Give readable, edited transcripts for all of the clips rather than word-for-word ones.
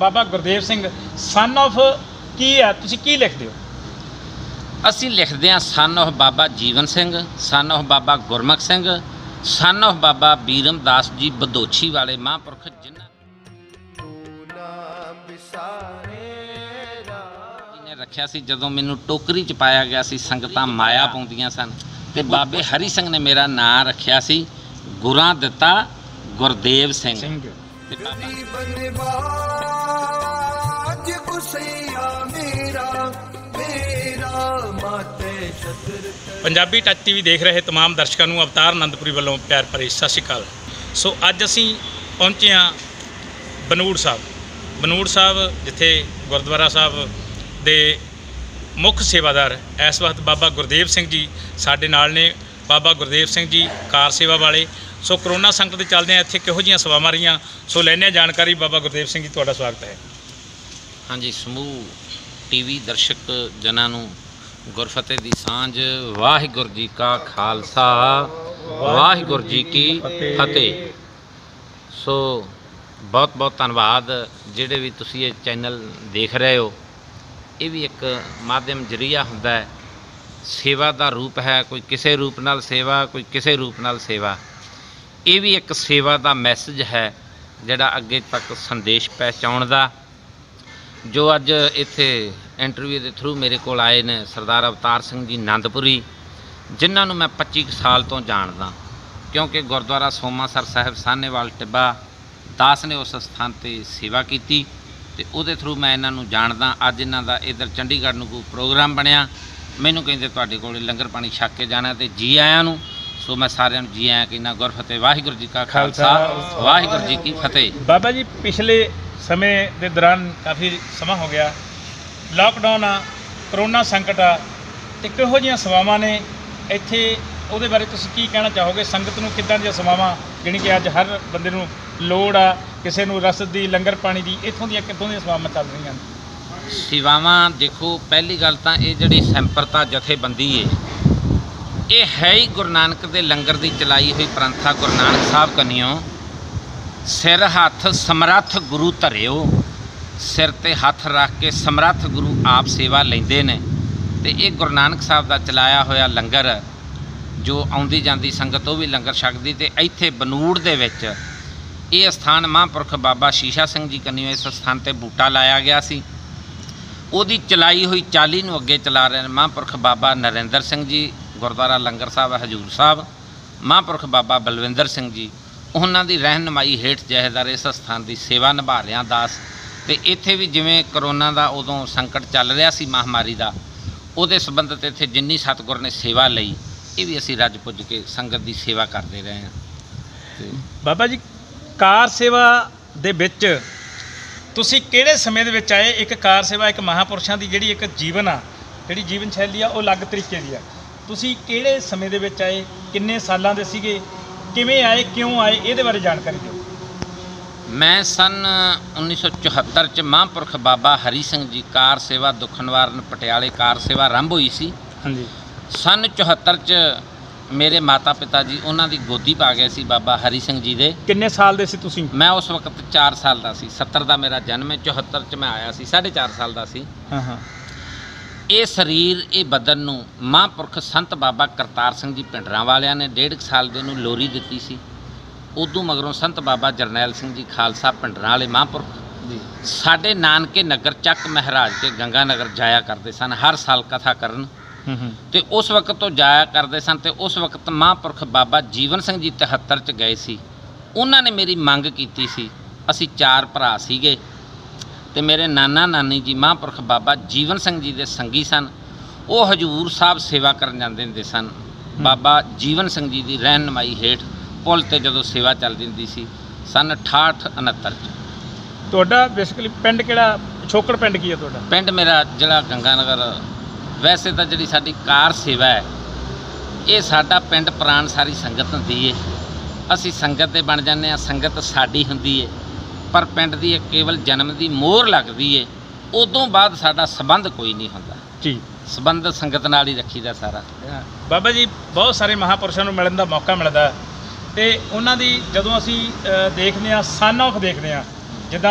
Baba Gurdev Singh son of की है, तुसीं की लिखते हो? ਅਸੀਂ ਲਿਖਦੇ ਹਾਂ son of Baba Jeevan Singh, son of Baba Gurmukh Singh, son of Baba Biram Das ji Badochhi ਵਾਲੇ ਮਹਾਂਪੁਰਖ ਜਿਨ੍ਹਾਂ ਨੇ ਰੱਖਿਆ ਸੀ। ਜਦੋਂ ਮੈਨੂੰ ਟੋਕਰੀ 'ਚ ਪਾਇਆ ਗਿਆ ਸੀ, ਸੰਗਤਾਂ ਮਾਇਆ ਪਾਉਂਦੀਆਂ ਸਨ, ਤੇ ਬਾਬੇ ਹਰੀ ਸਿੰਘ ਨੇ ਮੇਰਾ ਨਾਂ ਰੱਖਿਆ ਸੀ ਗੁਰਾਂ ਦਿੱਤਾ ਗੁਰਦੇਵ ਸਿੰਘ। ਤੇ पंजाबी टच टीवी देख रहे तमाम दर्शकों को अवतार आनंदपुरी वालों प्यार भरी सत श्री अकाल। सो अज असी पहुँचे हाँ बनूड़ साहब। बनूड़ साहब जिथे गुरुद्वारा साहब दे मुख सेवादार इस वक्त बाबा गुरदेव सिंह जी साडे नाल ने। बाबा गुरदेव सिंह जी कार सेवा वाले। सो करोना संकट के चलदे इत्थे किहो जिहियां सेवावां रहीआं, सो लैने जानकारी। बाबा गुरदेव सिंह जी तुहाडा स्वागत है। हाँ जी, समूह टीवी दर्शक जनां नूं गुरफतेह दी सांझ। वाहिगुरू जी का खालसा, वाहिगुरू जी की फतेह। सो बहुत बहुत धन्नवाद जिहड़े भी तुसीं ये चैनल देख रहे हो। ये भी एक माध्यम जरिया हुंदा है, सेवा का रूप है। कोई किसी रूप नाल सेवा, कोई किसी रूप नाल सेवा। ये भी एक सेवा का मैसेज है जिहड़ा अगे तक संदेश पहुँचाउण दा। जो अज इत्थे इंटरव्यू के थ्रू मेरे को आए ने सरदार अवतार सिंह जी आनंदपुरी, जिन्हां नूं मैं 25 साल तो जानदा, क्योंकि गुरुद्वारा सोमासर साहिब साहनेवाल टिब्बा दास ने उस स्थान पर सेवा की, तो उहदे थ्रू मैं इन्हां नूं जानदा। अज इन्हां दा इधर चंडीगढ़ नूं कोई प्रोग्राम बनिया, मैनूं कहिंदे तुहाडे कोल लंगर पानी छक के जाना, तो जी आयां नूं। सो मैं सारिआं नूं जी आयां कहना। गुरफतेह। वाहिगुरू जी का खालसा, वाहिगुरू जी की फतेह। बाबा जी पिछले समय के दौरान काफ़ी समा हो गया, लॉकडाउन आ, करोना संकट आ, तो किहो जिहियां सेवावां ने इत्थे, उहदे बारे तुसीं की कहना चाहोगे? संगत नूं किद्दां दियां सेवावां जिहड़ी कि अज हर बंदे नूं लोड़ आ, किसी नूं रसद दी, लंगर पानी दी, इत्थों दियां कित्थों दियां सेवावां चल रहीआं? सेवावां देखो, पहली गल तां ये जिहड़ी सैंपरता जथेबंदी है, ये है ही गुरु नानक दे लंगर दी चलाई हुई प्रंथा। गुरु नानक साहब कन्नियों सिर हथ समर्थ गुरु धरिओ, सिर ते हथ रख के समर्थ गुरु आप सेवा लेंदे ने। ते ये गुरु नानक साहब का चलाया होया लंगर, जो आउंदी जांदी संगत वो भी लंगर छकदी। ते इत्थे बनूड़ दे विच ये स्थान महापुरख बाबा शीशा सिंह जी कन्नियों इस स्थान ते बूटा लाया गया सी। उहदी चलाई हुई चाली नूं अगे चला रहे हैं महापुरख बाबा नरेंद्र सिंह जी, गुरुद्वारा लंगर साहब हजूर साहब, महापुरख बाबा बलविंदर सिंह जी। उन्हां दी रहनुमाई हेठ जहेदार इस स्थान की सेवा निभा रहा दास। तो इत्थे भी जिवें करोना का उदों संकट चल रहा सी महामारी का, उहदे संबंधित इत्थे जिन्नी सतगुर ने सेवा लई, ये भी असीं रज पुज के संगत की सेवा करते रहे हैं। बाबा जी कार सेवा दे विच तुसीं किहड़े समय दे विच आए? एक कार सेवा एक महापुरुषां दी जिहड़ी एक जीवन आ, जिहड़ी जीवन शैली आ, वो अलग तरीके दी आ। तुसीं किहड़े समय दे विच आए, किन्ने सालां दे सीगे, किवें आए, क्यों आए, इहदे बारे जानकारी दिओ। मैं सन 1974 च महापुरख बाबा हरी सिंह जी कार सेवा दुख निवारण पटियाले कार सेवा आरंभ हुई सी। हाँ जी। सन 74 च मेरे माता पिता जी उन्हां दी गोदी पा गए सी बाबा हरी सिंह जी दे। किन्ने साल दे सी तुसीं? मैं उस वक्त 4 साल दा सी। 70 दा मेरा जन्म है, 74 च मैं आया सी, 4.5 साल दा सी। हाँ हाँ। ये शरीर ये बदन नूं महापुरख संत बाबा करतार सिंह जी पिंडरां वालियां ने 1.5 साल दे नूं लोरी दित्ती सी। उदों मगरों संत बाबा जरनैल सिंह जी खालसा पिंडरां वाले महापुरख जी साडे नानके नगर चक महराज के गंगा नगर जाया करते सन हर साल कथा करन। तो उस वक्त तो जाया करते सन। तो उस वक्त महापुरख बाबा जीवन सिंह जी 73 च गए सी। उन्होंने मेरी मंग की सी। असी 4 भरा सीगे ते मेरे नाना नानी जी महापुरख बाबा जीवन सिंह जी के संगी सन। वो हजूर साहब सेवा करन जांदे हुंदे सन। बाबा जीवन सिंह जी की रहनुमाई हेठ पुल ते जदों सेवा चलदी हुंदी सी सन 68-69 च। तुहाडा बेसिकली पिंड किहड़ा? छोकड़ पिंड की है तुहाडा? पिंड मेरा जिला गंगानगर। वैसे तो जी साडी कार सेवा है, ये साडा पिंड प्राण सारी संगत हुंदी है। असी संगत दे बन जाने आ, संगत साडी हुंदी है, पर पिंड दी केवल जन्म दी मोहर लगदी है। उदों बाद साडा संबंध कोई नहीं हुंदा जी। संबंध संगत नाल ही रखीदा सारा। बाबा जी बहुत सारे महापुरुषों नूं मिलण दा मौका मिलदा ते उन्हां दी जदों असी देखदे आ सन ऑफ देखदे आ, जिद्दां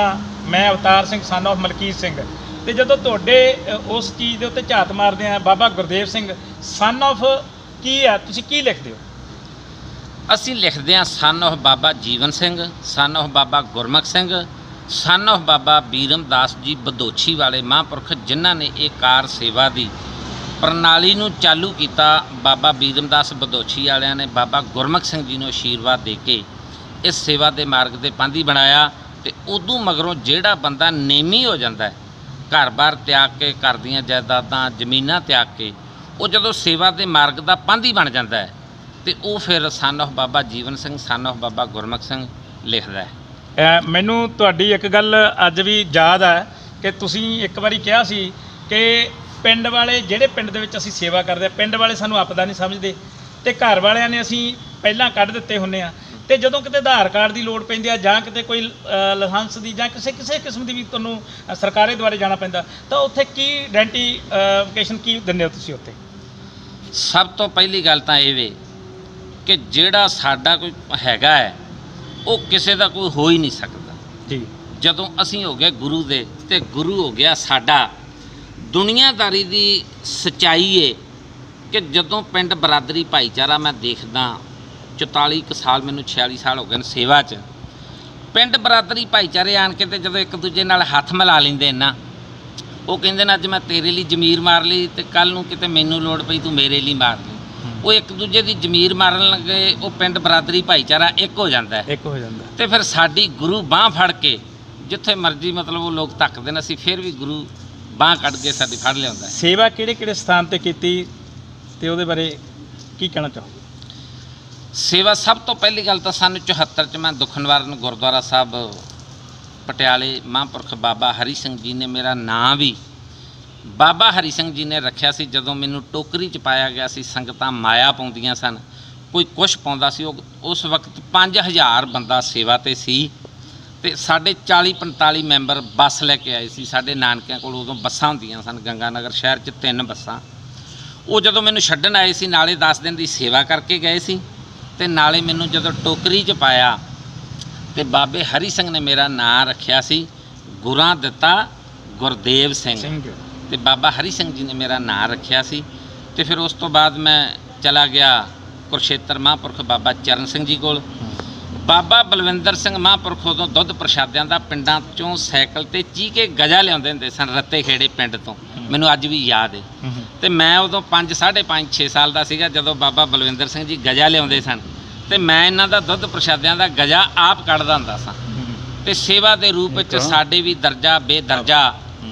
ਮੈਂ ਅਵਤਾਰ ਸਿੰਘ ਸਨ ਆਫ ਮਲਕੀਤ ਸਿੰਘ। ਤੇ ਜਦੋਂ ਤੁਹਾਡੇ ਉਸ ਚੀਜ਼ ਦੇ ਉੱਤੇ ਝਾਤ ਮਾਰਦੇ ਆ ਬਾਬਾ ਗੁਰਦੇਵ ਸਿੰਘ ਸਨ ਆਫ ਕੀ ਆ, ਤੁਸੀਂ ਕੀ ਲਿਖਦੇ ਹੋ? ਅਸੀਂ ਲਿਖਦੇ ਹਾਂ son of Baba Jeevan Singh, son of Baba Gurmukh Singh, son of Baba Biram Das ji Badochhi ਵਾਲੇ ਮਹਾਂਪੁਰਖ ਜਿਨ੍ਹਾਂ ਨੇ ਇਹ ਕਾਰ ਸੇਵਾ ਦੀ ਪ੍ਰਣਾਲੀ ਨੂੰ ਚਾਲੂ ਕੀਤਾ। ਬਾਬਾ ਬੀਰਮ ਦਾਸ ਬਦੋਛੀ ਵਾਲਿਆਂ ਨੇ ਬਾਬਾ ਗੁਰਮੁਖ ਸਿੰਘ ਜੀ ਨੂੰ ਆਸ਼ੀਰਵਾਦ ਦੇ ਕੇ ਇਸ ਸੇਵਾ ਦੇ ਮਾਰਗ ਤੇ ਪਾਂਧੀ ਬਣਾਇਆ। ਤੇ ਉਦੋਂ ਮਗਰੋਂ ਜਿਹੜਾ ਬੰਦਾ ਨੇਮੀ ਹੋ ਜਾਂਦਾ ਹੈ, ਘਰ-ਬਾਰ ਤਿਆਗ ਕੇ, ਘਰ ਦੀਆਂ ਜਾਇਦਾਦਾਂ ਜ਼ਮੀਨਾਂ ਤਿਆਗ ਕੇ, ਉਹ ਜਦੋਂ ਸੇਵਾ ਦੇ ਮਾਰਗ ਦਾ ਪਾਂਧੀ ਬਣ ਜਾਂਦਾ ਹੈ ਤੇ ਉਹ ਫਿਰ son of Baba Jeevan Singh, son of Baba Gurmukh Singh ਲਿਖਦਾ ਹੈ। ਮੈਨੂੰ ਤੁਹਾਡੀ ਇੱਕ ਗੱਲ ਅੱਜ ਵੀ ਯਾਦ ਹੈ ਕਿ ਤੁਸੀਂ ਇੱਕ ਵਾਰੀ ਕਿਹਾ ਸੀ ਕਿ ਪਿੰਡ ਵਾਲੇ, ਜਿਹੜੇ ਪਿੰਡ ਦੇ ਵਿੱਚ ਅਸੀਂ ਸੇਵਾ ਕਰਦੇ ਹਾਂ, ਪਿੰਡ ਵਾਲੇ ਸਾਨੂੰ ਆਪਦਾ ਨਹੀਂ ਸਮਝਦੇ ਤੇ ਘਰ ਵਾਲਿਆਂ ਨੇ ਅਸੀਂ ਪਹਿਲਾਂ ਕੱਢ ਦਿੱਤੇ ਹੁੰਦੇ ਆ, ਤੇ ਜਦੋਂ ਕਿਤੇ ਆਧਾਰ ਕਾਰਡ ਦੀ ਲੋੜ ਪੈਂਦੀ ਆ ਜਾਂ ਕਿਤੇ ਕੋਈ ਲਾਇਸੈਂਸ ਦੀ ਜਾਂ ਕਿਸੇ ਕਿਸਮ ਦੀ ਵੀ ਤੁਹਾਨੂੰ ਸਰਕਾਰੇ ਦੁਆਰੇ ਜਾਣਾ ਪੈਂਦਾ, ਤਾਂ ਉੱਥੇ ਕੀ ਆਇਡੈਂਟੀਫਿਕੇਸ਼ਨ ਕੀ ਦਿੰਦੇ ਹੋ ਤੁਸੀਂ ਉੱਥੇ? ਸਭ ਤੋਂ ਪਹਿਲੀ ਗੱਲ ਤਾਂ ਇਹ ਵੇ ਕਿ ਜਿਹੜਾ ਸਾਡਾ ਕੋਈ ਹੈਗਾ ਹੈ ਉਹ ਕਿਸੇ ਦਾ ਕੋਈ ਹੋ ਹੀ ਨਹੀਂ ਸਕਦਾ ਜੀ। ਜਦੋਂ ਅਸੀਂ ਹੋ ਗਏ ਗੁਰੂ ਦੇ ਤੇ ਗੁਰੂ ਹੋ ਗਿਆ ਸਾਡਾ। ਦੁਨੀਆਦਾਰੀ ਦੀ ਸੱਚਾਈ ਏ ਕਿ ਜਦੋਂ ਪਿੰਡ ਬਰਾਦਰੀ ਭਾਈਚਾਰਾ ਮੈਂ ਦੇਖਦਾ, 44 ਕੁ ਸਾਲ, ਮੈਨੂੰ 46 ਸਾਲ ਹੋ ਗਏ ਨੇ ਸੇਵਾ 'ਚ, ਪਿੰਡ ਬਰਾਦਰੀ ਭਾਈਚਾਰੇ ਆਣ ਕੇ ਤੇ ਜਦੋਂ ਇੱਕ ਦੂਜੇ ਨਾਲ ਹੱਥ ਮਿਲਾ ਲੈਂਦੇ ਨਾ, ਉਹ ਕਹਿੰਦੇ ਨੇ ਅੱਜ ਮੈਂ ਤੇਰੇ ਲਈ ਜ਼ਮੀਰ ਮਾਰ ਲਈ ਤੇ ਕੱਲ੍ਹ ਨੂੰ ਕਿਤੇ ਮੈਨੂੰ ਲੋੜ ਪਈ ਤੂੰ ਮੇਰੇ ਲਈ ਮਾਰ ਲਈ। ਉਹ ਇੱਕ ਦੂਜੇ ਦੀ ਜ਼ਮੀਰ ਮਾਰਨ ਲੱਗੇ, ਉਹ ਪਿੰਡ ਬਰਾਦਰੀ ਭਾਈਚਾਰਾ ਇੱਕ ਹੋ ਜਾਂਦਾ ਹੈ, ਇੱਕ ਹੋ ਜਾਂਦਾ। ਤੇ ਫਿਰ ਸਾਡੀ ਗੁਰੂ ਬਾਂਹ ਫੜ ਕੇ ਜਿੱਥੇ ਮਰਜ਼ੀ, ਮਤਲਬ ਉਹ ਲੋਕ ਧੱਕਦੇ ਨੇ, ਅਸੀਂ ਫਿਰ ਵੀ ਗੁਰੂ ਬਾਂਹ ਕੱਢ ਕੇ ਸਾਡੀ ਫੜ ਲਿਆਉਂਦਾ। ਸੇਵਾ ਕਿਹੜੇ ਸਥਾਨ ਤੇ ਕੀਤੀ ਤੇ ਉਹਦੇ ਬਾਰੇ ਕੀ ਕਹਿਣਾ ਚਾਹੋ? ਸੇਵਾ ਸਭ ਤੋਂ ਪਹਿਲੀ ਗੱਲ ਤਾਂ ਸਾਨੂੰ 74 'ਚ ਮੈਂ ਦੁੱਖ ਨਿਵਾਰਨ ਗੁਰਦੁਆਰਾ ਸਾਹਿਬ ਪਟਿਆਲੇ ਮਹਾਂਪੁਰਖ ਬਾਬਾ ਹਰੀ ਸਿੰਘ ਜੀ ਨੇ, ਮੇਰਾ ਨਾਂ ਵੀ ਬਾਬਾ ਹਰੀ ਸਿੰਘ ਜੀ ਨੇ ਰੱਖਿਆ ਸੀ। ਜਦੋਂ ਮੈਨੂੰ ਟੋਕਰੀ 'ਚ ਪਾਇਆ ਗਿਆ ਸੀ, ਸੰਗਤਾਂ ਮਾਇਆ ਪਾਉਂਦੀਆਂ ਸਨ, ਕੋਈ ਕੁਛ ਪਾਉਂਦਾ ਸੀ। ਉਹ ਉਸ ਵਕਤ 5000 ਬੰਦਾ ਸੇਵਾ 'ਤੇ ਸੀ ਤੇ ਸਾਡੇ 40-45 ਮੈਂਬਰ ਬੱਸ ਲੈ ਕੇ ਆਏ ਸੀ। ਸਾਡੇ ਨਾਨਕਿਆਂ ਕੋਲ ਉਦੋਂ ਬੱਸਾਂ ਹੁੰਦੀਆਂ ਸਨ, ਗੰਗਾ ਨਗਰ ਸ਼ਹਿਰ 'ਚ 3 ਬੱਸਾਂ। ਉਹ ਜਦੋਂ ਮੈਨੂੰ ਛੱਡਣ ਆਏ ਸੀ, ਨਾਲੇ 10 ਦਿਨ ਦੀ ਸੇਵਾ ਕਰਕੇ ਗਏ ਸੀ ਤੇ ਨਾਲੇ ਮੈਨੂੰ ਜਦੋਂ ਟੋਕਰੀ 'ਚ ਪਾਇਆ ਤੇ ਬਾਬੇ ਹਰੀ ਸਿੰਘ ਨੇ ਮੇਰਾ ਨਾਂ ਰੱਖਿਆ ਸੀ ਗੁਰਾਂ ਦਿੱਤਾ ਗੁਰਦੇਵ ਸਿੰਘ, ਤੇ ਬਾਬਾ ਹਰੀ ਸਿੰਘ ਜੀ ਨੇ ਮੇਰਾ ਨਾਂ ਰੱਖਿਆ ਸੀ। ਤੇ ਫਿਰ ਉਸ ਤੋਂ ਬਾਅਦ ਮੈਂ ਚਲਾ ਗਿਆ ਕੁਰਸ਼ੇਤਰ ਮਹਾਂਪੁਰਖ ਬਾਬਾ ਚਰਨ ਸਿੰਘ ਜੀ ਕੋਲ। ਬਾਬਾ ਬਲਵਿੰਦਰ ਸਿੰਘ ਮਹਾਂਪੁਰਖ ਉਦੋਂ ਦੁੱਧ ਪ੍ਰਸ਼ਾਦਿਆਂ ਦਾ ਪਿੰਡਾਂ 'ਚੋਂ ਸਾਈਕਲ 'ਤੇ ਚੀਹ ਕੇ ਗਜਾ ਲਿਆਉਂਦੇ ਹੁੰਦੇ ਸਨ, ਰੱਤੇ ਖੇੜੇ ਪਿੰਡ ਤੋਂ, ਮੈਨੂੰ ਅੱਜ ਵੀ ਯਾਦ ਹੈ। ਤੇ ਮੈਂ ਉਦੋਂ 5-5.5-6 ਸਾਲ ਦਾ ਸੀਗਾ ਜਦੋਂ ਬਾਬਾ ਬਲਵਿੰਦਰ ਸਿੰਘ ਜੀ ਗਜਾ ਲਿਆਉਂਦੇ ਸਨ ਤੇ ਮੈਂ ਇਹਨਾਂ ਦਾ ਦੁੱਧ ਪ੍ਰਸ਼ਾਦਿਆਂ ਦਾ ਗਜਾ ਆਪ ਕੱਢਦਾ ਹੁੰਦਾ ਸਾਂ। ਤੇ ਸੇਵਾ ਦੇ ਰੂਪ ਵਿੱਚ ਸਾਡੇ ਵੀ ਦਰਜਾ ਬੇਦਰਜਾ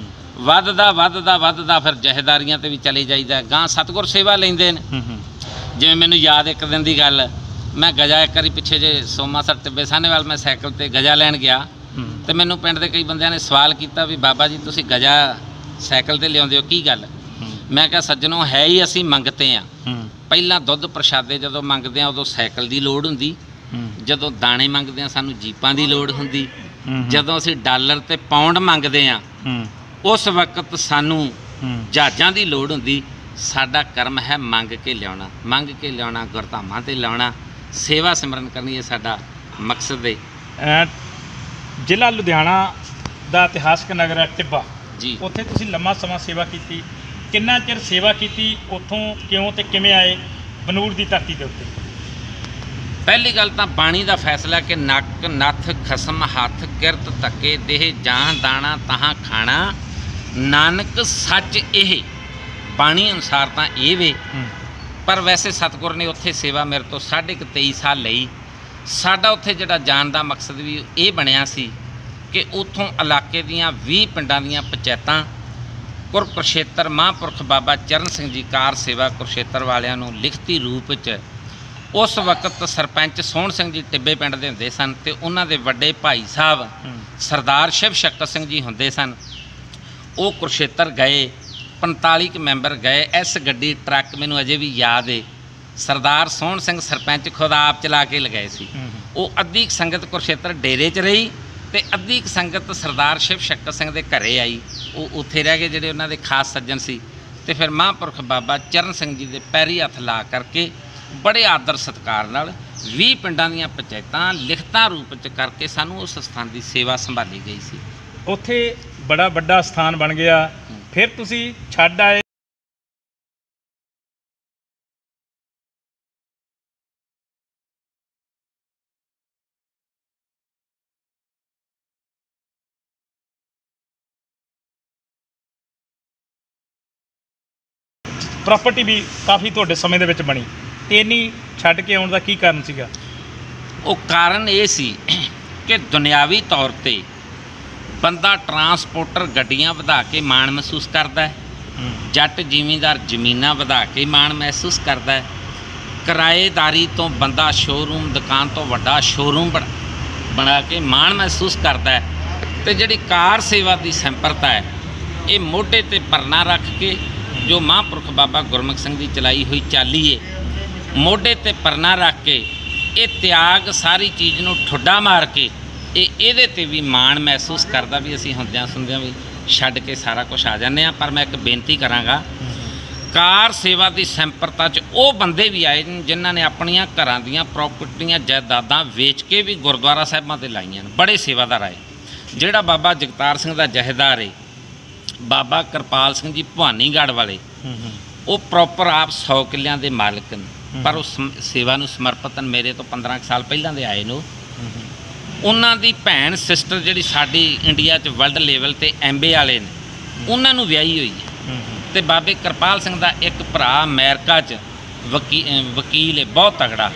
ਵੱਧਦਾ ਫਿਰ ਜਹੇਦਾਰੀਆਂ ਤੇ ਵੀ ਚਲੇ ਜਾਈਦਾ। ਗਾਂ ਸਤਿਗੁਰ ਸੇਵਾ ਲੈਂਦੇ ਨੇ। ਜਿਵੇਂ ਮੈਨੂੰ ਯਾਦ ਇੱਕ ਦਿਨ ਦੀ ਗੱਲ, ਮੈਂ ਗਜਾ ਇੱਕ ਵਾਰੀ ਪਿੱਛੇ ਜੇ ਸੋਮਾਸਰ ਟਿੱਬੇ ਸਾਹਨੇਵਾਲ ਮੈਂ ਸਾਈਕਲ 'ਤੇ ਗਜਾ ਲੈਣ ਗਿਆ ਤੇ ਮੈਨੂੰ ਪਿੰਡ ਦੇ ਕਈ ਬੰਦਿਆਂ ਨੇ ਸਵਾਲ ਕੀਤਾ ਵੀ ਬਾਬਾ ਜੀ ਤੁਸੀਂ ਗਜਾ ਸਾਈਕਲ 'ਤੇ ਲਿਆਉਂਦੇ ਹੋ, ਕੀ ਗੱਲ? ਮੈਂ ਕਿਹਾ ਸੱਜਣੋ, ਹੈ ਹੀ ਅਸੀਂ ਮੰਗਤੇ ਆ। ਪਹਿਲਾਂ ਦੁੱਧ ਪ੍ਰਸ਼ਾਦੇ ਜਦੋਂ ਮੰਗਦੇ ਆ ਉਦੋਂ ਸਾਈਕਲ ਦੀ ਲੋੜ ਹੁੰਦੀ, ਜਦੋਂ ਦਾਣੇ ਮੰਗਦੇ ਆ ਸਾਨੂੰ ਜੀਪਾਂ ਦੀ ਲੋੜ ਹੁੰਦੀ, ਜਦੋਂ ਅਸੀਂ ਡਾਲਰ ਤੇ ਪਾਉਂਡ ਮੰਗਦੇ ਆ ਉਸ ਵਕਤ ਸਾਨੂੰ ਜਹਾਜ਼ਾਂ ਦੀ ਲੋੜ ਹੁੰਦੀ। ਸਾਡਾ ਕਰਮ ਹੈ ਮੰਗ ਕੇ ਲਿਆਉਣਾ, ਗੁਰਧਾਮਾਂ 'ਤੇ ਲਿਆਉਣਾ, ਸੇਵਾ ਸਿਮਰਨ ਕਰਨੀ, ਇਹ ਸਾਡਾ ਮਕਸਦ ਹੈ। ਜ਼ਿਲ੍ਹਾ ਲੁਧਿਆਣਾ ਦਾ ਇਤਿਹਾਸਕ ਨਗਰ ਹੈ ਟਿੱਬਾ ਜੀ, ਉੱਥੇ ਤੁਸੀਂ ਲੰਮਾ ਸਮਾਂ ਸੇਵਾ ਕੀਤੀ। ਕਿੰਨਾ ਚਿਰ ਸੇਵਾ ਕੀਤੀ, ਉੱਥੋਂ ਕਿਉਂ ਤੇ ਕਿਵੇਂ ਆਏ ਬਨੂੜ ਦੀ ਧਰਤੀ ਦੇ ਉੱਤੇ? ਪਹਿਲੀ ਗੱਲ ਤਾਂ ਬਾਣੀ ਦਾ ਫੈਸਲਾ ਕਿ ਨੱਕ ਨੱਥ ਖਸਮ ਹੱਥ ਕਿਰਤ ਧੱਕੇ ਦੇਹ ਜਾਂ ਦਾਣਾ ਤਹਾਂ ਖਾਣਾ, ਨਾਨਕ ਸੱਚ ਇਹ। ਬਾਣੀ ਅਨੁਸਾਰ ਤਾਂ ਇਹ ਵੇ, ਪਰ ਵੈਸੇ ਸਤਿਗੁਰ ਨੇ ਉੱਥੇ ਸੇਵਾ ਮੇਰੇ ਤੋਂ 23.5 ਸਾਲ ਲਈ। ਸਾਡਾ ਉੱਥੇ ਜਿਹੜਾ ਜਾਣ ਦਾ ਮਕਸਦ ਵੀ ਇਹ ਬਣਿਆ ਸੀ ਕਿ ਉੱਥੋਂ ਇਲਾਕੇ ਦੀਆਂ 20 ਪਿੰਡਾਂ ਦੀਆਂ ਪੰਚਾਇਤਾਂ ਕੁਰਸ਼ੇਤਰ ਮਹਾਂਪੁਰਖ ਬਾਬਾ ਚਰਨ ਸਿੰਘ ਜੀ ਕਾਰ ਸੇਵਾ ਕੁਰਸ਼ੇਤਰ ਵਾਲਿਆਂ ਨੂੰ ਲਿਖਤੀ ਰੂਪ ਵਿੱਚ, ਉਸ ਵਕਤ ਸਰਪੰਚ ਸੋਹਣ ਸਿੰਘ ਜੀ ਟਿੱਬੇ ਪਿੰਡ ਦੇ ਹੁੰਦੇ ਸਨ ਤੇ ਉਹਨਾਂ ਦੇ ਵੱਡੇ ਭਾਈ ਸਾਹਿਬ ਸਰਦਾਰ ਸ਼ਿਵ ਸ਼ਕਤ ਸਿੰਘ ਜੀ ਹੁੰਦੇ ਸਨ। ਉਹ ਕੁਰਸ਼ੇਤਰ ਗਏ, 45 ਕੁ ਮੈਂਬਰ ਗਏ। ਇਸ ਗੱਡੀ ਟਰੱਕ ਮੈਨੂੰ ਅਜੇ ਵੀ ਯਾਦ ਹੈ, ਸਰਦਾਰ ਸੋਹਣ ਸਿੰਘ ਸਰਪੰਚ ਖੁਦ ਆਪ ਚਲਾ ਕੇ ਲਗਾਏ ਸੀ। ਉਹ ਅੱਧੀ ਸੰਗਤ ਕੁਰਸ਼ੇਤਰ ਡੇਰੇ 'ਚ ਰਹੀ ਤੇ ਅੱਧੀ ਸੰਗਤ ਸਰਦਾਰ ਸ਼ਿਵ ਸ਼ਕਤ ਸਿੰਘ ਦੇ ਘਰੇ ਆਈ। ਉਹ ਉੱਥੇ ਰਹਿ ਗਏ ਜਿਹੜੇ ਉਹਨਾਂ ਦੇ ਖਾਸ ਸੱਜਣ ਸੀ। ਤੇ ਫਿਰ ਮਹਾਂਪੁਰਖ ਬਾਬਾ ਚਰਨ ਸਿੰਘ ਜੀ ਦੇ ਪੈਰੀ ਹੱਥ ਲਾ ਕਰਕੇ ਬੜੇ ਆਦਰ ਸਤਿਕਾਰ ਨਾਲ 20 ਪਿੰਡਾਂ ਦੀਆਂ ਪੰਚਾਇਤਾਂ ਲਿਖਤਾਂ ਰੂਪ 'ਚ ਕਰਕੇ ਸਾਨੂੰ ਉਸ ਸਥਾਨ ਦੀ ਸੇਵਾ ਸੰਭਾਲੀ ਗਈ ਸੀ। ਉੱਥੇ ਬੜਾ ਵੱਡਾ ਸਥਾਨ ਬਣ ਗਿਆ, ਫਿਰ ਤੁਸੀਂ ਛੱਡ ਆਏ। ਪ੍ਰਾਪਰਟੀ ਵੀ ਕਾਫੀ ਤੁਹਾਡੇ ਸਮੇਂ ਦੇ ਵਿੱਚ ਬਣੀ, ਤੇ ਇੰਨੀ ਛੱਡ ਕੇ ਆਉਣ ਦਾ ਕੀ ਕਾਰਨ ਸੀਗਾ? ਉਹ ਕਾਰਨ ਇਹ ਸੀ ਕਿ ਦੁਨਿਆਵੀ ਤੌਰ ਤੇ ਬੰਦਾ ਟਰਾਂਸਪੋਰਟਰ ਗੱਡੀਆਂ ਵਧਾ ਕੇ ਮਾਣ ਮਹਿਸੂਸ ਕਰਦਾ ਹੈ, ਜੱਟ ਜ਼ਿਮੀਂਦਾਰ ਜ਼ਮੀਨਾਂ ਵਧਾ ਕੇ ਮਾਣ ਮਹਿਸੂਸ ਕਰਦਾ ਹੈ, ਕਿਰਾਏਦਾਰੀ ਤੋਂ ਬੰਦਾ ਸ਼ੋਰੂਮ ਦੁਕਾਨ ਤੋਂ ਵੱਡਾ ਸ਼ੋਰੂਮ ਬਣਾ ਕੇ ਮਾਣ ਮਹਿਸੂਸ ਕਰਦਾ ਹੈ। ਤੇ ਜਿਹੜੀ ਕਾਰ ਸੇਵਾ ਦੀ ਸੰਪਰਤਾ ਹੈ, ਇਹ ਮੋਢੇ ਤੇ ਪਰਨਾ ਰੱਖ ਕੇ ਜੋ ਮਹਾਂਪੁਰਖ ਬਾਬਾ ਗੁਰਮੁਖ ਸਿੰਘ ਦੀ ਚਲਾਈ ਹੋਈ ਚਾਲੀ ਏ, ਮੋਢੇ ਤੇ ਪਰਨਾ ਰੱਖ ਕੇ ਇਹ ਤਿਆਗ ਸਾਰੀ ਚੀਜ਼ ਨੂੰ ਠੁੱਡਾ ਮਾਰ ਕੇ ਇਹਦੇ ਤੇ ਵੀ ਮਾਣ ਮਹਿਸੂਸ ਕਰਦਾ ਵੀ ਅਸੀਂ ਹੁੰਦਿਆਂ ਸੁਣਦਿਆਂ ਵੀ ਛੱਡ ਕੇ ਸਾਰਾ ਕੁਝ ਆ ਜਾਂਦੇ ਹਾਂ। ਪਰ ਮੈਂ ਇੱਕ ਬੇਨਤੀ ਕਰਾਂਗਾ, ਕਾਰ ਸੇਵਾ ਦੀ ਸੰਪਰਤਾ 'ਚ ਉਹ ਬੰਦੇ ਵੀ ਆਏ ਨੇ ਜਿਨ੍ਹਾਂ ਨੇ ਆਪਣੀਆਂ ਘਰਾਂ ਦੀਆਂ ਪ੍ਰਾਪਰਟੀਆਂ ਜਾਇਦਾਦਾਂ ਵੇਚ ਕੇ ਵੀ ਗੁਰਦੁਆਰਾ ਸਾਹਿਬਾਂ 'ਤੇ ਲਾਈਆਂ ਨੇ। ਬੜੇ ਸੇਵਾਦਾਰ ਆਏ। ਜਿਹੜਾ ਬਾਬਾ ਜਗਤਾਰ ਸਿੰਘ ਦਾ ਜਹੇਦਾਰ ਏ, ਬਾਬਾ ਕਿਰਪਾਲ ਸਿੰਘ ਜੀ ਭਵਾਨੀਗੜ੍ਹ ਵਾਲੇ, ਉਹ ਪ੍ਰੋਪਰ ਆਪ 100 ਕਿੱਲਿਆਂ ਦੇ ਮਾਲਕ ਨੇ, ਪਰ ਉਹ ਸੇਵਾ ਨੂੰ ਸਮਰਪਿਤ ਨੇ। ਮੇਰੇ ਤੋਂ 15 ਸਾਲ ਪਹਿਲਾਂ ਦੇ ਆਏ ਨੇ। ਉਹਨਾਂ ਦੀ ਭੈਣ ਸਿਸਟਰ ਜਿਹੜੀ ਸਾਡੀ ਇੰਡੀਆ 'ਚ ਵਰਲਡ ਲੈਵਲ ਤੇ ਐਮਬੇ ਵਾਲੇ ਨੇ, ਉਹਨਾਂ ਨੂੰ ਵਿਆਹੀ ਹੋਈ ਹੈ। ਤੇ ਬਾਬੇ ਕਿਰਪਾਲ ਸਿੰਘ ਦਾ ਇੱਕ ਭਰਾ ਅਮਰੀਕਾ 'ਚ ਵਕੀਲ ਹੈ, ਬਹੁਤ ਤਗੜਾ।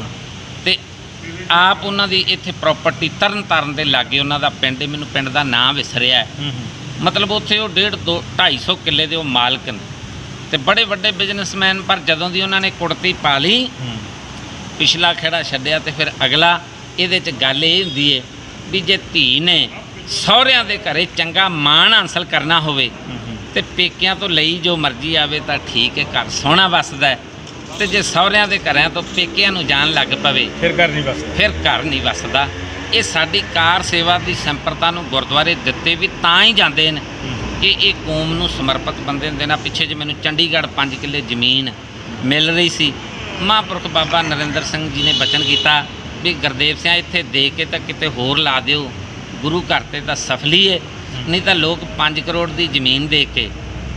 ਤੇ ਆਪ ਉਹਨਾਂ ਦੀ ਇੱਥੇ ਪ੍ਰਾਪਰਟੀ ਤਰਨ ਤਾਰਨ ਦੇ ਲਾਗੇ ਉਹਨਾਂ ਦਾ ਪਿੰਡ ਹੈ, ਮੈਨੂੰ ਪਿੰਡ ਦਾ ਨਾਂ ਵਿਸਰਿਆ ਹੈ। ਮਤਲਬ ਉੱਥੇ ਉਹ 150-250 ਕਿੱਲੇ ਦੇ ਉਹ ਮਾਲਕ ਨੇ ਤੇ ਬੜੇ ਵੱਡੇ ਬਿਜ਼ਨਸਮੈਨ। ਪਰ ਜਦੋਂ ਦੀ ਉਹਨਾਂ ਨੇ ਕੁੜਤੀ ਪਾ ਲਈ, ਪਿਛਲਾ ਖੇੜਾ ਛੱਡਿਆ ਤੇ ਫਿਰ ਅਗਲਾ। ਇਹਦੇ 'ਚ ਗੱਲ ਇਹ ਹੁੰਦੀ ਹੈ ਵੀ ਜੇ ਧੀ ਨੇ ਸਹੁਰਿਆਂ ਦੇ ਘਰੇ ਚੰਗਾ ਮਾਣ ਹਾਸਲ ਕਰਨਾ ਹੋਵੇ ਤੇ ਪੇਕਿਆਂ ਤੋਂ ਲਈ ਜੋ ਮਰਜ਼ੀ ਆਵੇ ਤਾਂ ਠੀਕ ਹੈ, ਘਰ ਸੋਹਣਾ ਵੱਸਦਾ ਹੈ। ਤੇ ਜੇ ਸਹੁਰਿਆਂ ਦੇ ਘਰਾਂ ਤੋਂ ਪੇਕਿਆਂ ਨੂੰ ਜਾਣ ਲੱਗ ਪਵੇ ਫਿਰ ਘਰ ਨਹੀਂ ਵੱਸਦਾ। ਇਹ ਸਾਡੀ ਕਾਰ ਸੇਵਾ ਦੀ ਸੰਪਰਤਾ ਨੂੰ ਗੁਰਦੁਆਰੇ ਦਿੱਤੇ ਵੀ ਤਾਂ ਹੀ ਜਾਂਦੇ ਨੇ ਕਿ ਇਹ ਕੌਮ ਨੂੰ ਸਮਰਪਿਤ ਬੰਦੇ ਹੁੰਦੇ ਨੇ। ਪਿੱਛੇ ਜੇ ਮੈਨੂੰ ਚੰਡੀਗੜ੍ਹ 5 ਕਿੱਲੇ ਜ਼ਮੀਨ ਮਿਲ ਰਹੀ ਸੀ, ਮਹਾਂਪੁਰਖ ਬਾਬਾ ਨਰਿੰਦਰ ਸਿੰਘ ਜੀ ਨੇ ਬਚਨ ਕੀਤਾ ਵੀ ਗੁਰਦੇਵ ਸਿੰਘ ਇੱਥੇ ਦੇ ਕੇ ਤਾਂ ਕਿਤੇ ਹੋਰ ਲਾ ਦਿਓ, ਗੁਰੂ ਘਰ 'ਤੇ ਤਾਂ ਸਫਲੀ ਹੈ। ਨਹੀਂ ਤਾਂ ਲੋਕ 5 ਕਰੋੜ ਦੀ ਜ਼ਮੀਨ ਦੇ ਕੇ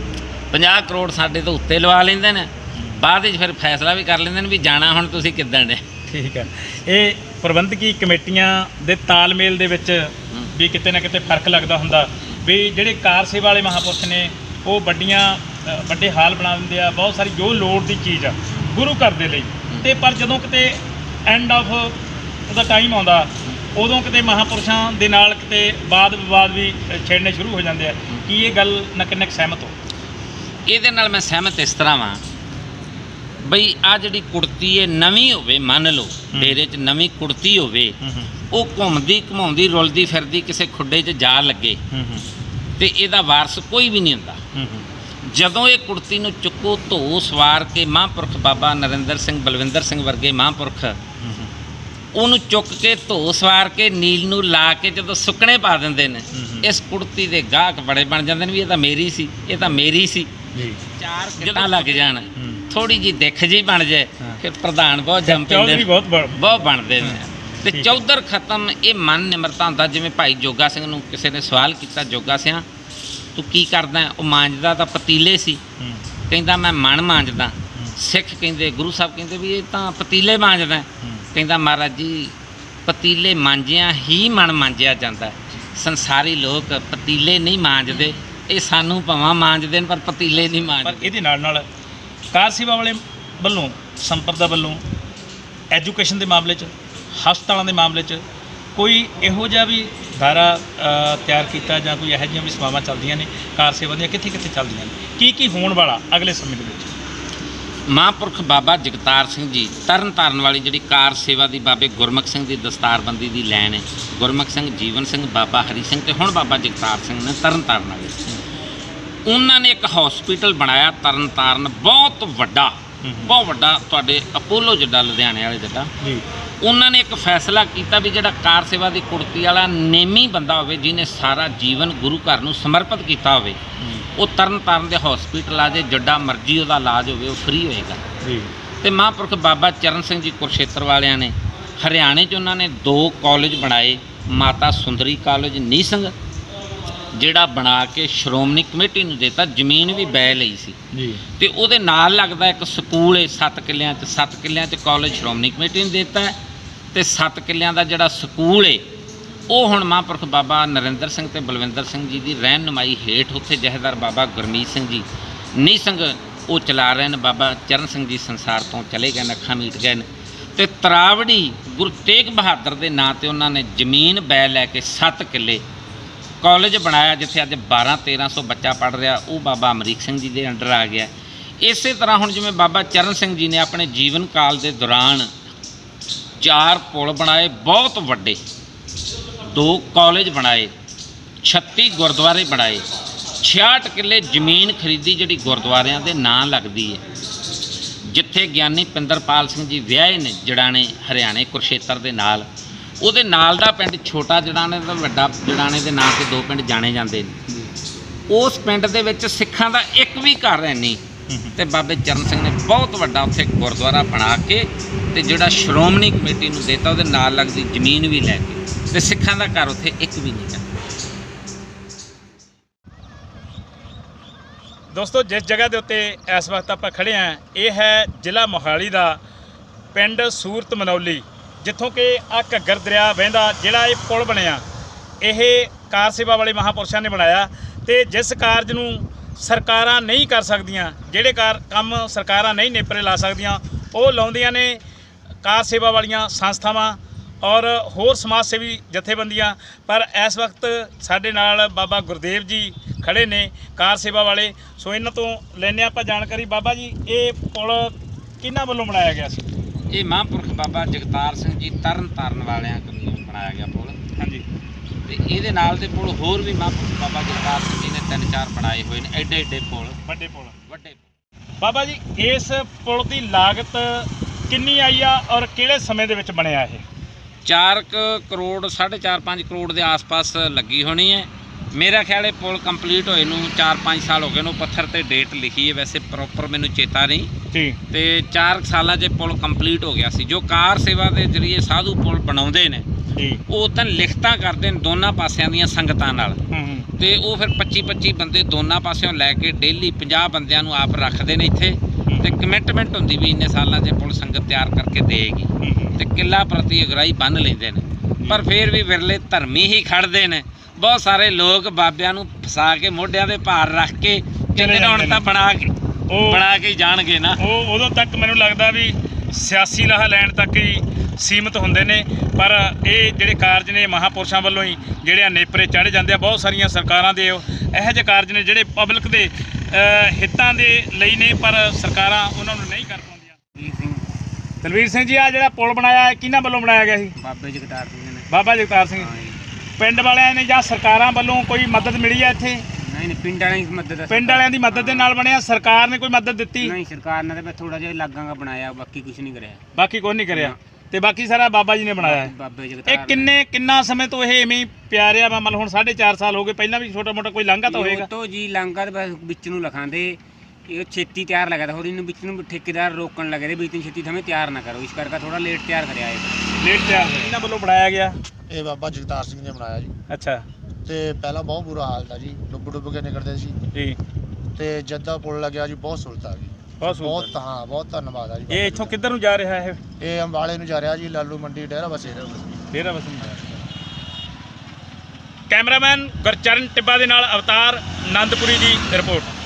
50 ਕਰੋੜ ਸਾਡੇ ਤੋਂ ਉੱਤੇ ਲਵਾ ਲੈਂਦੇ ਨੇ, ਬਾਅਦ ਵਿੱਚ ਫਿਰ ਫੈਸਲਾ ਵੀ ਕਰ ਲੈਂਦੇ ਨੇ ਵੀ ਜਾਣਾ ਹੁਣ ਤੁਸੀਂ ਕਿੱਦਣ ਨੇ। ਠੀਕ ਹੈ। ਇਹ ਪ੍ਰਬੰਧਕੀ ਕਮੇਟੀਆਂ ਦੇ ਤਾਲਮੇਲ ਦੇ ਵਿੱਚ ਵੀ ਕਿਤੇ ਨਾ ਕਿਤੇ ਫਰਕ ਲੱਗਦਾ ਹੁੰਦਾ ਵੀ ਜਿਹੜੇ ਕਾਰ ਸੇਵਾ ਵਾਲੇ ਮਹਾਂਪੁਰਖ ਨੇ ਉਹ ਵੱਡੇ ਹਾਲ ਬਣਾ ਦਿੰਦੇ ਆ, ਬਹੁਤ ਸਾਰੀ ਜੋ ਲੋੜ ਦੀ ਚੀਜ਼ ਆ ਗੁਰੂ ਘਰ ਦੇ ਲਈ। ਤੇ ਪਰ ਜਦੋਂ ਕਿਤੇ ਐਂਡ ਆਫ ਦਾ ਟਾਈਮ ਆਉਂਦਾ, ਉਦੋਂ ਕਿਤੇ ਮਹਾਂਪੁਰਸ਼ਾਂ ਦੇ ਨਾਲ ਕਿਤੇ ਵਾਦ ਵਿਵਾਦ ਵੀ ਛੇੜਨੇ ਸ਼ੁਰੂ ਹੋ ਜਾਂਦੇ ਆ। ਕੀ ਇਹ ਗੱਲ ਨਾਲ ਕਿੰਨਾ ਕੁ ਸਹਿਮਤ ਹੋ? ਇਹਦੇ ਨਾਲ ਮੈਂ ਸਹਿਮਤ ਇਸ ਤਰ੍ਹਾਂ ਵਾਂ ਬਈ ਆ ਜਿਹੜੀ ਕੁੜਤੀ ਹੈ ਨਵੀਂ ਹੋਵੇ, ਮੰਨ ਲਓ ਡੇਰੇ 'ਚ ਨਵੀਂ ਕੁੜਤੀ ਹੋਵੇ, ਉਹ ਘੁੰਮਦੀ ਘੁਮਾਉਂਦੀ ਰੁਲਦੀ ਫਿਰਦੀ ਕਿਸੇ ਖੁੱਡੇ 'ਚ ਜਾ ਲੱਗੇ ਤੇ ਇਹਦਾ ਵਾਰਸ ਕੋਈ ਵੀ ਨਹੀਂ ਹੁੰਦਾ। ਜਦੋਂ ਇਹ ਕੁੜਤੀ ਨੂੰ ਚੁੱਕੋ, ਧੋ ਸਵਾਰ ਕੇ ਮਹਾਂਪੁਰਖ ਬਾਬਾ ਨਰਿੰਦਰ ਸਿੰਘ, ਬਲਵਿੰਦਰ ਸਿੰਘ ਵਰਗੇ ਮਹਾਂਪੁਰਖ ਉਹਨੂੰ ਚੁੱਕ ਕੇ ਧੋ ਸਵਾਰ ਕੇ ਨੀਲ ਨੂੰ ਲਾ ਕੇ ਜਦੋਂ ਸੁੱਕਣੇ ਪਾ ਦਿੰਦੇ ਨੇ, ਇਸ ਕੁੜਤੀ ਦੇ ਗਾਹਕ ਬੜੇ ਬਣ ਜਾਂਦੇ ਨੇ ਵੀ ਇਹ ਤਾਂ ਮੇਰੀ ਸੀ, ਇਹ ਤਾਂ ਮੇਰੀ ਸੀ। 4 ਕਿੱਟਾਂ ਲੱਗ ਜਾਣ, ਥੋੜੀ ਜੀ ਦਿੱਖ ਜੀ ਬਣ ਜਾਏ, ਫਿਰ ਪ੍ਰਧਾਨ ਬਹੁਤ ਜੰਮ ਪੈਂਦੇ ਨੇ, ਬਹੁਤ ਬਣਦੇ ਨੇ। ਤੇ ਚੌਧਰ ਖਤਮ। ਇਹ ਮਨ ਨਿਮਰਤਾ ਹੁੰਦਾ। ਜਿਵੇਂ ਭਾਈ ਜੋਗਾ ਸਿੰਘ ਨੂੰ ਕਿਸੇ ਨੇ ਸਵਾਲ ਕੀਤਾ, ਜੋਗਾ ਸਿਆਂ ਤੂੰ ਕੀ ਕਰਦਾ? ਉਹ ਮਾਂਜਦਾ ਤਾਂ ਪਤੀਲੇ ਸੀ, ਕਹਿੰਦਾ ਮੈਂ ਮਨ ਮਾਂਜਦਾ। ਸਿੱਖ ਕਹਿੰਦੇ, ਗੁਰੂ ਸਾਹਿਬ ਕਹਿੰਦੇ ਵੀ ਇਹ ਤਾਂ ਪਤੀਲੇ ਮਾਂਜਦਾ। ਕਹਿੰਦਾ ਮਹਾਰਾਜ ਜੀ ਪਤੀਲੇ ਮਾਂਜਿਆਂ ਹੀ ਮਨ ਮਾਂਜਿਆ ਜਾਂਦਾ। ਸੰਸਾਰੀ ਲੋਕ ਪਤੀਲੇ ਨਹੀਂ ਮਾਂਜਦੇ, ਇਹ ਸਾਨੂੰ ਭਾਵੇਂ ਮਾਂਜਦੇ ਨੇ ਪਰ ਪਤੀਲੇ ਨਹੀਂ ਮਾਂਜਦੇ। ਪਰ ਇਹਦੇ ਨਾਲ ਕਾਰ ਸੇਵਾ ਵਾਲੇ ਵੱਲੋਂ, ਸੰਪਰਦਾ ਵੱਲੋਂ ਐਜੂਕੇਸ਼ਨ ਦੇ ਮਾਮਲੇ 'ਚ, ਹਸਪਤਾਲਾਂ ਦੇ ਮਾਮਲੇ 'ਚ ਕੋਈ ਇਹੋ ਜਿਹਾ ਵੀ ਦਾਇਰਾ ਤਿਆਰ ਕੀਤਾ ਜਾਂ ਕੋਈ ਇਹੋ ਜਿਹੀਆਂ ਵੀ ਸੇਵਾਵਾਂ ਚੱਲਦੀਆਂ ਨੇ ਕਾਰ ਸੇਵਾ ਦੀਆਂ, ਕਿੱਥੇ ਕਿੱਥੇ ਚੱਲਦੀਆਂ ਨੇ, ਕੀ ਹੋਣ ਵਾਲਾ ਅਗਲੇ ਸਮੇਂ ਦੇ ਵਿੱਚ? ਮਹਾਂਪੁਰਖ ਬਾਬਾ ਜਗਤਾਰ ਸਿੰਘ ਜੀ ਤਰਨ ਤਾਰਨ ਵਾਲੀ ਜਿਹੜੀ ਕਾਰ ਸੇਵਾ ਦੀ ਬਾਬੇ ਗੁਰਮੁਖ ਸਿੰਘ ਦੀ ਦਸਤਾਰਬੰਦੀ ਦੀ ਲੈਣ ਹੈ, ਗੁਰਮੁਖ ਸਿੰਘ, ਜੀਵਨ ਸਿੰਘ, ਬਾਬਾ ਹਰੀ ਸਿੰਘ ਤੇ ਹੁਣ ਬਾਬਾ ਜਗਤਾਰ ਸਿੰਘ ਨੇ ਤਰਨ ਤਾਰਨ ਵਾਲੇ, ਉਹਨਾਂ ਨੇ ਇੱਕ ਹਸਪੀਟਲ ਬਣਾਇਆ ਤਰਨ ਤਾਰਨ, ਬਹੁਤ ਵੱਡਾ ਤੁਹਾਡੇ ਅਪੋਲੋ ਜਿੱਡਾ, ਲੁਧਿਆਣੇ ਵਾਲੇ ਜਿੱਡਾ। ਉਹਨਾਂ ਨੇ ਇੱਕ ਫੈਸਲਾ ਕੀਤਾ ਵੀ ਜਿਹੜਾ ਕਾਰ ਸੇਵਾ ਦੀ ਕੁੜਤੀ ਵਾਲਾ ਨੇਮੀ ਬੰਦਾ ਹੋਵੇ, ਜਿਹਨੇ ਸਾਰਾ ਜੀਵਨ ਗੁਰੂ ਘਰ ਨੂੰ ਸਮਰਪਿਤ ਕੀਤਾ ਹੋਵੇ, ਉਹ ਤਰਨ ਤਾਰਨ ਦੇ ਹਸਪੀਟਲ ਆ ਜੇ, ਜਿੱਡਾ ਮਰਜ਼ੀ ਉਹਦਾ ਇਲਾਜ ਹੋਵੇ ਉਹ ਫ੍ਰੀ ਹੋਏਗਾ। ਤੇ ਮਹਾਂਪੁਰਖ ਬਾਬਾ ਚਰਨ ਸਿੰਘ ਜੀ ਕੁਰਸ਼ੇਤਰ ਵਾਲਿਆਂ ਨੇ ਹਰਿਆਣੇ 'ਚ ਉਹਨਾਂ ਨੇ 2 ਕਾਲਜ ਬਣਾਏ, ਮਾਤਾ ਸੁੰਦਰੀ ਕਾਲਜ ਨੀਸੰਗ ਜਿਹੜਾ ਬਣਾ ਕੇ ਸ਼੍ਰੋਮਣੀ ਕਮੇਟੀ ਨੂੰ ਦਿੱਤਾ। ਜ਼ਮੀਨ ਵੀ ਬੈ ਲਈ ਸੀ ਜੀ, ਤੇ ਉਹਦੇ ਨਾਲ ਲੱਗਦਾ ਇੱਕ ਸਕੂਲ ਹੈ 7 ਕਿੱਲਿਆਂ 'ਚ। 7 ਕਿੱਲਿਆਂ 'ਚ ਕਾਲਜ ਸ਼੍ਰੋਮਣੀ ਕਮੇਟੀ ਨੂੰ ਦਿੱਤਾ ਤੇ 7 ਕਿੱਲਿਆਂ ਦਾ ਜਿਹੜਾ ਸਕੂਲ ਹੈ ਉਹ ਹੁਣ ਮਹਾਂਪੁਰਖ ਬਾਬਾ ਨਰਿੰਦਰ ਸਿੰਘ ਤੇ ਬਲਵਿੰਦਰ ਸਿੰਘ ਜੀ ਦੀ ਰਹਿਨੁਮਾਈ ਹੇਠ ਉੱਥੇ ਜਥੇਦਾਰ ਬਾਬਾ ਗੁਰਮੀਤ ਸਿੰਘ ਜੀ ਨਿਸੰਗ ਉਹ ਚਲਾ ਰਹੇ ਨੇ। ਬਾਬਾ ਚਰਨ ਸਿੰਘ ਜੀ ਸੰਸਾਰ ਤੋਂ ਚਲੇ ਗਏ ਨੇ, ਅੱਖਾਂ ਮੀਟ ਗਏ ਨੇ। ਤੇ ਤਰਾਵੜੀ ਗੁਰੂ ਤੇਗ ਬਹਾਦਰ ਦੇ ਨਾਂ ਤੇ ਉਹਨਾਂ ਨੇ ਜ਼ਮੀਨ ਬੈ ਲੈ ਕੇ 7 ਕਿੱਲੇ ਕਾਲਜ ਬਣਾਇਆ, ਜਿੱਥੇ ਅੱਜ 1200-1300 ਬੱਚਾ ਪੜ੍ਹ ਰਿਹਾ। ਉਹ ਬਾਬਾ ਅਮਰੀਕ ਸਿੰਘ ਜੀ ਦੇ ਅੰਡਰ ਆ ਗਿਆ। ਇਸੇ ਤਰ੍ਹਾਂ ਹੁਣ ਜਿਵੇਂ ਬਾਬਾ ਚਰਨ ਸਿੰਘ ਜੀ ਨੇ ਆਪਣੇ ਜੀਵਨ ਕਾਲ ਦੇ ਦੌਰਾਨ 4 ਪੁਲ ਬਣਾਏ ਬਹੁਤ ਵੱਡੇ, 2 ਕਾਲਜ ਬਣਾਏ, 36 ਗੁਰਦੁਆਰੇ ਬਣਾਏ, 66 ਕਿੱਲੇ ਜ਼ਮੀਨ ਖਰੀਦੀ ਜਿਹੜੀ ਗੁਰਦੁਆਰਿਆਂ ਦੇ ਨਾਂ ਲੱਗਦੀ ਹੈ, ਜਿੱਥੇ ਗਿਆਨੀ ਪਿੰਦਰਪਾਲ ਸਿੰਘ ਜੀ ਵਿਆਹੇ ਨੇ ਜੜਾਣੇ ਹਰਿਆਣੇ ਕੁਰਸ਼ੇਤਰ ਦੇ ਨਾਲ। ਉਹਦੇ ਨਾਲ ਦਾ ਪਿੰਡ ਛੋਟਾ ਜੜਾਣੇ ਦਾ ਵੱਡਾ ਜੜਾਣੇ ਦੇ ਨਾਂ ਤੇ 2 ਪਿੰਡ ਜਾਣੇ ਜਾਂਦੇ ਨੇ। ਉਸ ਪਿੰਡ ਦੇ ਵਿੱਚ ਸਿੱਖਾਂ ਦਾ ਇੱਕ ਵੀ ਘਰ ਹੈ ਨਹੀਂ ਤੇ ਬਾਬੇ ਚਰਨ ਸਿੰਘ ਨੇ ਬਹੁਤ ਵੱਡਾ ਉੱਥੇ ਗੁਰਦੁਆਰਾ ਬਣਾ ਕੇ ਤੇ ਜਿਹੜਾ ਸ਼੍ਰੋਮਣੀ ਕਮੇਟੀ ਨੂੰ ਦਿੱਤਾ, ਉਹਦੇ ਨਾਲ ਲੱਗਦੀ ਜ਼ਮੀਨ ਵੀ ਲੈ ਕੇ, ਤੇ ਸਿੱਖਾਂ ਦਾ ਘਰ ਉੱਥੇ ਇੱਕ ਵੀ ਨਹੀਂ ਹੈ। ਦੋਸਤੋ ਜਿਸ ਜਗ੍ਹਾ ਦੇ ਉੱਤੇ ਇਸ ਵਕਤ ਆਪਾਂ ਖੜੇ ਹਾਂ ਇਹ ਹੈ ਜ਼ਿਲ੍ਹਾ ਮੋਹਾਲੀ ਦਾ ਪਿੰਡ ਸੂਰਤ ਮਨੌਲੀ, ਜਿੱਥੋਂ ਕਿ ਆ ਘੱਗਰ ਦਰਿਆ ਵਹਿੰਦਾ ਜਿਹੜਾ ਇਹ ਪੁਲ ਬਣਿਆ ਇਹ ਕਾਰ ਸੇਵਾ ਵਾਲੇ ਮਹਾਂਪੁਰਸ਼ਾਂ ਨੇ ਬਣਾਇਆ। ਤੇ ਜਿਸ ਕਾਰਜ ਨੂੰ ਸਰਕਾਰਾਂ ਨਹੀਂ ਕਰ ਸਕਦੀਆਂ, ਜਿਹੜੇ ਕੰਮ ਸਰਕਾਰਾਂ ਨਹੀਂ ਨੇਪਰੇ ਲਾ ਸਕਦੀਆਂ, ਉਹ ਲਾਉਂਦੀਆਂ ਨੇ ਕਾਰ ਸੇਵਾ ਵਾਲੀਆਂ ਸੰਸਥਾਵਾਂ ਔਰ ਹੋਰ ਸਮਾਜ ਸੇਵੀ ਜਥੇਬੰਦੀਆਂ। ਪਰ ਇਸ ਵਕਤ ਸਾਡੇ ਨਾਲ ਬਾਬਾ ਗੁਰਦੇਵ ਜੀ ਖੜੇ ਨੇ ਕਾਰ ਸੇਵਾ ਵਾਲੇ, ਸੋ ਇਹਨਾਂ ਤੋਂ ਲੈਂਦੇ ਆਪਾਂ ਜਾਣਕਾਰੀ। ਬਾਬਾ ਜੀ ਇਹ ਪੁਲ ਕਿਹਨਾਂ ਵੱਲੋਂ ਬਣਾਇਆ ਗਿਆ ਸੀ? ਇਹ ਮਹਾਂਪੁਰਖ ਬਾਬਾ ਜਗਤਾਰ ਸਿੰਘ ਜੀ ਤਰਨ ਤਾਰਨ ਵਾਲਿਆਂ ਵੱਲੋਂ ਬਣਾਇਆ ਗਿਆ ਪੁਲ। ਹਾਂਜੀ। ਤੇ ਇਹਦੇ ਨਾਲ ਦੇ ਪੁਲ ਹੋਰ ਵੀ ਮਹਾਂਪੁਰਖ ਬਾਬਾ ਜਗਤਾਰ ਸਿੰਘ ਜੀ ਨੇ 3-4 ਬਣਾਏ ਹੋਏ ਨੇ, ਐਡੇ ਐਡੇ ਪੁਲ, ਵੱਡੇ ਪੁਲ। ਵੱਡੇ। ਬਾਬਾ ਜੀ ਇਸ ਪੁਲ ਦੀ ਲਾਗਤ ਕਿੰਨੀ ਆਈ ਆ ਔਰ ਕਿਹੜੇ ਸਮੇਂ ਦੇ ਵਿੱਚ ਬਣਿਆ ਇਹ? 4 ਕਰੋੜ 4.5 ਕਰੋੜ ਦੇ ਆਸ-ਪਾਸ ਲੱਗੀ ਹੋਣੀ ਹੈ। ਮੇਰਾ ਖਿਆਲ ਇਹ ਪੁਲ ਕੰਪਲੀਟ ਹੋਏ ਨੂੰ 4-5 ਸਾਲ ਹੋ ਗਏ ਨੂੰ। ਪੱਥਰ ਤੇ ਡੇਟ ਲਿਖੀ ਹੈ, ਵੈਸੇ ਪ੍ਰੋਪਰ ਮੈਨੂੰ ਚੇਤਾ ਨਹੀਂ ਜੀ। ਤੇ 4 ਸਾਲਾਂ 'ਚ ਪੁਲ ਕੰਪਲੀਟ ਹੋ ਗਿਆ ਸੀ। ਜੋ ਕਾਰ ਸੇਵਾ ਦੇ ਜ਼ਰੀਏ ਸਾਧੂ ਪੁਲ ਬਣਾਉਂਦੇ ਨੇ ਉਹ ਤਾਂ ਲਿਖਤਾਂ ਕਰਦੇ ਨੇ ਦੋਨਾਂ ਪਾਸਿਆਂ ਦੀਆਂ ਸੰਗਤਾਂ ਨਾਲ, ਤੇ ਉਹ ਫਿਰ 25-25 ਬੰਦੇ ਦੋਨਾਂ ਪਾਸਿਓਂ ਲੈ ਕੇ ਡੇਲੀ 50 ਬੰਦਿਆਂ ਨੂੰ ਆਪ ਰੱਖਦੇ ਨੇ ਇੱਥੇ, ਤੇ ਕਮਿਟਮੈਂਟ ਹੁੰਦੀ ਵੀ ਇੰਨੇ ਸਾਲਾਂ 'ਚ ਪੁਲ ਸੰਗਤ ਤਿਆਰ ਕਰਕੇ ਦੇਗੀ, ਤੇ ਕਿੱਲਾ ਪ੍ਰਤੀ ਅਗਰਾਈ ਬੰਨ੍ਹ ਲੈਂਦੇ ਨੇ। ਪਰ ਫਿਰ ਵੀ ਵਿਰਲੇ ਧਰਮੀ ਹੀ ਖੜਦੇ ਨੇ। ਬਹੁਤ ਸਾਰੇ ਲੋਕ ਬਾਬਿਆਂ ਨੂੰ ਫਸਾ ਕੇ ਮੋਢਿਆਂ ਦੇ ਭਾਰ ਰੱਖ ਕੇ ਕਹਿੰਦੇ ਨੇ ਹੁਣ ਤਾਂ ਬਣਾ ਕੇ ਜਾਣਗੇ ਨਾ। ਉਹ ਉਦੋਂ ਤੱਕ ਮੈਨੂੰ ਲੱਗਦਾ ਵੀ ਸਿਆਸੀ ਲਾਹਾ ਲੈਣ ਤੱਕ ਹੀ ਸੀਮਤ ਹੁੰਦੇ ਨੇ। ਪਰ ਇਹ ਜਿਹੜੇ ਕਾਰਜ ਨੇ ਮਹਾਂਪੁਰਸ਼ਾਂ ਵੱਲੋਂ ਹੀ ਜਿਹੜੇ ਆ ਨੇਪਰੇ ਚਾੜ੍ਹੇ ਜਾਂਦੇ ਆ। ਬਹੁਤ ਸਾਰੀਆਂ ਸਰਕਾਰਾਂ ਦੇ ਇਹੋ ਜਿਹੇ ਕਾਰਜ ਨੇ ਜਿਹੜੇ ਪਬਲਿਕ ਦੇ ਹਿੱਤਾਂ ਦੇ ਲਈ ਨੇ, ਪਰ ਸਰਕਾਰਾਂ ਉਹਨਾਂ ਨੂੰ ਨਹੀਂ ਕਰ ਪਾਉਂਦੀਆਂ। ਦਲਵੀਰ ਸਿੰਘ ਜੀ, ਆ ਜਿਹੜਾ ਪੁਲ ਬਣਾਇਆ ਕਿਹਨਾਂ ਵੱਲੋਂ ਬਣਾਇਆ ਗਿਆ ਸੀ? ਬਾਬੇ ਜਗਤਾਰ ਸਿੰਘ ਨੇ। ਬਾਬਾ ਜਗਤਾਰ ਸਿੰਘ। ਪਿੰਡ ਵਾਲਿਆਂ ਨੇ ਜਾਂ ਸਰਕਾਰਾਂ ਵੱਲੋਂ ਕੋਈ ਮਦਦ ਮਿਲੀ ਹੈ ਇੱਥੇ? ਨਹੀਂ, ਪਿੰਡ ਵਾਲਿਆਂ ਦੀ ਮਦਦ। ਪਿੰਡ ਵਾਲਿਆਂ ਦੀ ਮਦਦ ਦੇ ਨਾਲ ਬਣਿਆ? ਸਰਕਾਰ ਨੇ ਕੋਈ ਮਦਦ ਦਿੱਤੀ? ਨਹੀਂ, ਸਰਕਾਰ ਨੇ ਤਾਂ ਥੋੜਾ ਜਿਹਾ ਲਾਗਾਂਗਾ ਬਣਾਇਆ, ਬਾਕੀ ਕੁਝ ਨਹੀਂ ਕਰਿਆ। ਬਾਕੀ ਕੁਝ ਨਹੀਂ ਕਰਿਆ ਤੇ ਬਾਕੀ ਸਾਰਾ ਬਾਬਾ ਜੀ ਨੇ ਬਣਾਇਆ ਹੈ। ਬਾਬੇ ਜਗਤਾਰ। ਇਹ ਕਿੰਨਾ ਸਮੇਂ ਤੋਂ ਇਹ ਐਵੇਂ ਹੀ ਪਿਆ ਰਿਹਾ ਵਾ? ਮਤਲਬ ਹੁਣ 4.5 ਸਾਲ ਹੋ ਗਏ। ਪਹਿਲਾਂ ਵੀ ਛੋਟਾ ਮੋਟਾ ਕੋਈ ਲਾਂਘਾ ਤਾਂ ਹੋਏਗਾ? ਤੋਂ ਜੀ ਲਾਂਘਾ ਤਾਂ ਬਸ ਵਿੱਚ ਨੂੰ ਲਿਖਾਂਦੇ, ਇਹ ਛੇਤੀ ਤਿਆਰ ਲਗਾ ਤਾ, ਹੋਰ ਇਹਨੂੰ ਵਿੱਚ ਨੂੰ ਠੇਕੇਦਾਰ ਰੋਕਣ ਲੱਗੇ ਵਿੱਚ ਨੂੰ ਛੇਤੀ ਥਮੇ ਤਿਆਰ ਨਾ ਕਰੋ, ਇਸ ਕਰਕੇ ਥੋੜਾ ਲੇਟ ਤਿਆਰ ਕਰਿਆ ਇਹ। ਲੇਟ ਤਿਆਰ ਇਹਨਾਂ ਵੱਲੋਂ ਬਣਾਇਆ ਗਿਆ? ਇਹ ਬਾਬਾ ਜਗਤਾਰ ਸਿੰਘ ਨੇ ਬਣਾਇਆ ਜੀ। ਅੱਛਾ। ਤੇ ਪਹਿਲਾਂ ਬਹੁਤ ਬੁਰਾ ਹਾਲ था ਜੀ, ਡੁੱਬ ਕੇ ਨਿਕਲਦੇ ਸੀ ਜੀ। ਤੇ ਜਦਾਂ ਪੁਲ ਲੱਗਿਆ ਜੀ ਬਹੁਤ ਸਹੂਲਤ ਆ ਗਈ। ਬਹੁਤ ਹਾਂ, ਬਹੁਤ ਧੰਨਵਾਦ ਆ ਜੀ। ਇਹ ਇੱਥੋਂ ਕਿੱਧਰ ਨੂੰ ਜਾ ਰਿਹਾ ਇਹ? ਇਹ ਅੰਬਾਲੇ ਨੂੰ ਜਾ ਰਿਹਾ ਜੀ, ਲਾਲੂ ਮੰਡੀ ਡੇਰਾ ਬਸੇਰਾ। ਡੇਰਾ ਬਸੇਰਾ। ਕੈਮਰਾਮੈਨ ਗੁਰਚਰਨ ਟਿੱਬਾ ਦੇ ਨਾਲ ਅਵਤਾਰ ਆਨੰਦਪੁਰੀ ਦੀ ਰਿਪੋਰਟ।